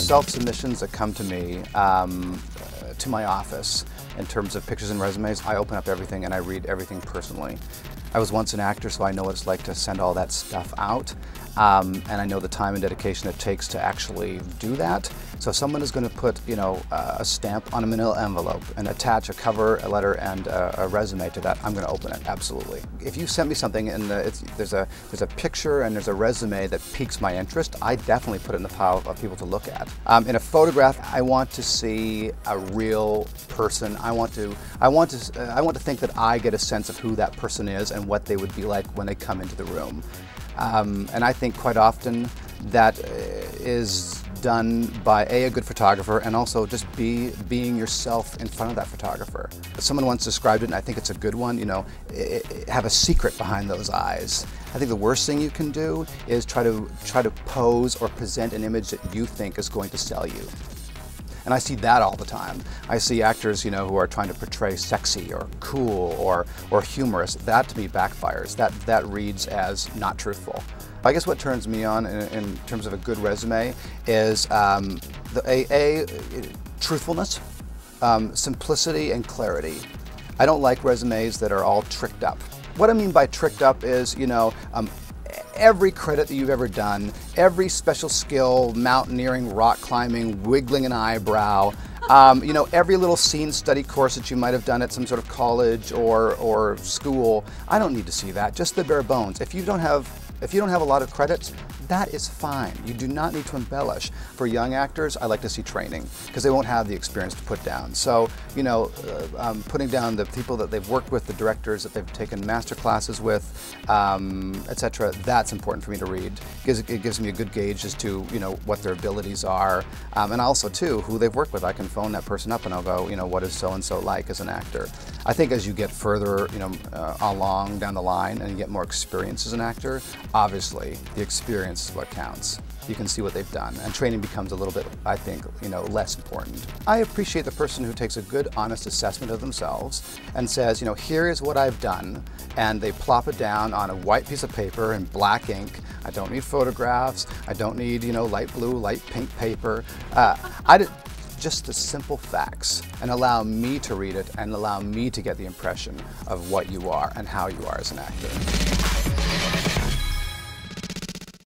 do-it-yourself submissions that come to me to my office in terms of pictures and resumes, I open up everything and I read everything personally. I was once an actor, so I know what it's like to send all that stuff out, and I know the time and dedication it takes to actually do that. So if someone is going to put, you know, a stamp on a manila envelope and attach a cover, a letter, and a resume to that, I'm going to open it, absolutely. If you send me something and there's a picture and there's a resume that piques my interest, I definitely put it in the pile of people to look at. In a photograph, I want to see a real person. I want to think that I get a sense of who that person is and what they would be like when they come into the room. And I think quite often that is done by a good photographer, and also just being yourself in front of that photographer. Someone once described it, and I think it's a good one, you know, have a secret behind those eyes. I think the worst thing you can do is try to pose or present an image that you think is going to sell you. And I see that all the time. I see actors, you know, who are trying to portray sexy or cool or humorous. That to me backfires. That reads as not truthful. I guess what turns me on in terms of a good resume is truthfulness, simplicity, and clarity. I don't like resumes that are all tricked up. What I mean by tricked up is, you know, every credit that you've ever done, every special skill, mountaineering, rock climbing, wiggling an eyebrow, you know, every little scene study course that you might have done at some sort of college or school. I don't need to see that, just the bare bones. If you don't have a lot of credits, that is fine. You do not need to embellish. For young actors, I like to see training because they won't have the experience to put down. So, you know, putting down the people that they've worked with, the directors that they've taken master classes with, etc. That's important for me to read because it gives me a good gauge as to, you know, what their abilities are, and also too who they've worked with. I can phone that person up and I'll go, you know, what is so and so like as an actor. I think as you get further, you know, along down the line and you get more experience as an actor, obviously the experience is what counts. You can see what they've done, and training becomes a little bit, I think, you know, less important. I appreciate the person who takes a good, honest assessment of themselves and says, you know, here is what I've done, and they plop it down on a white piece of paper in black ink. I don't need photographs. I don't need, you know, light blue, light pink paper. Just the simple facts, and allow me to read it and allow me to get the impression of what you are and how you are as an actor.